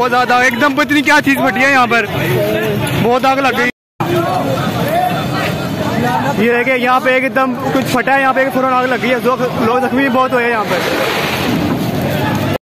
बहुत ज्यादा एकदम। पता नहीं क्या चीज फटी है यहाँ पर, बहुत आग लग गई। ये देखिए यहाँ पे एकदम कुछ फटा है, यहाँ पे फौरन आग लगी है। लोग जख्मी बहुत हुए हैं यहाँ पर।